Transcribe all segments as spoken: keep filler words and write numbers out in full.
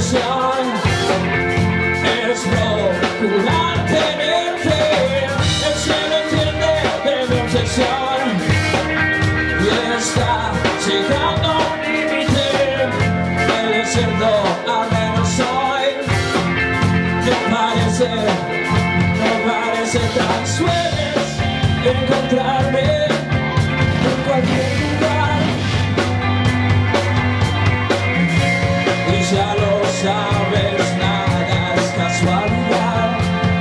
obsesión es procurar tenerte. El cielo entiende de mi obsesión y está llegando a un límite. El desierto, al menos hoy, no parece, no parece tan sueles encontrarme en cualquier lugar. Y ya lo sabes, nada es casualidad.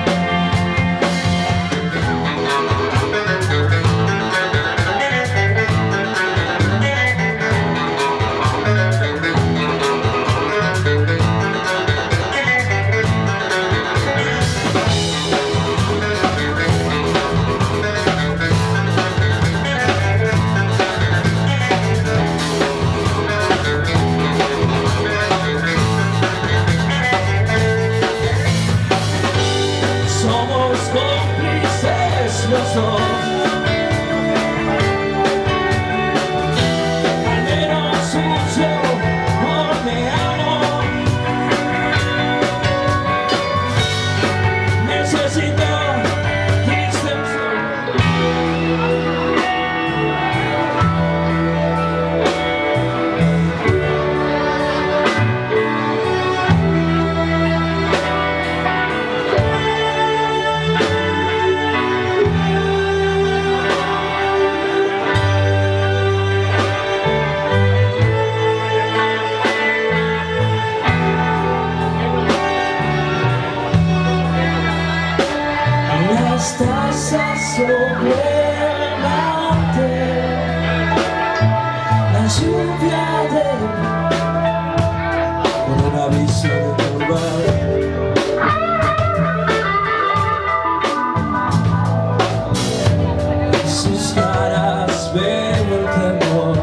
Somos cómplices los dos, al menos yo no me amo. Necesito distensión. Las tazas sobre el mate, la lluvia de por un aviso de turbar. Sus caras veo el temor,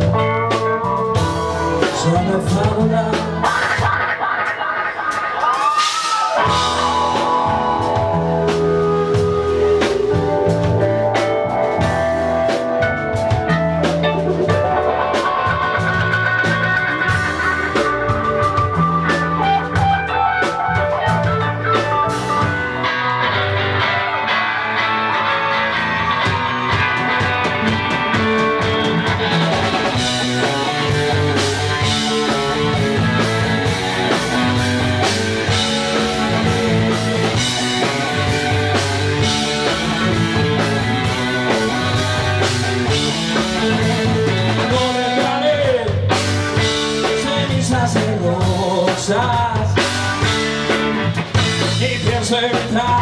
ya no fábula. Cenizas de rosas y pienso evitar